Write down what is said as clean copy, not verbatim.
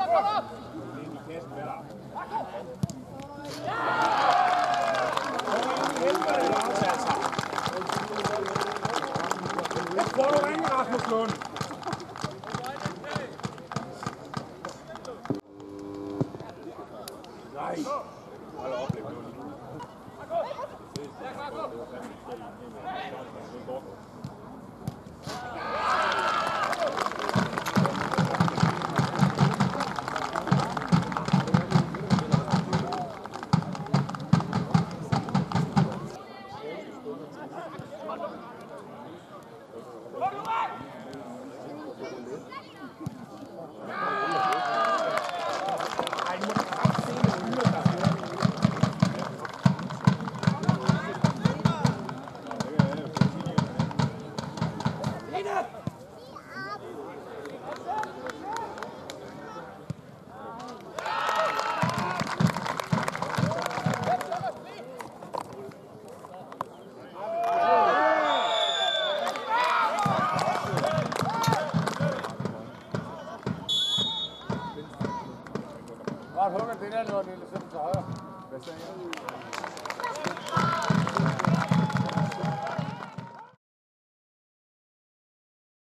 Får du ringe, Rasmus Lund? Nej. Hold op, det er Lund. Bare hugger det der, når det er sådan til højre. Hvad sagde jeg?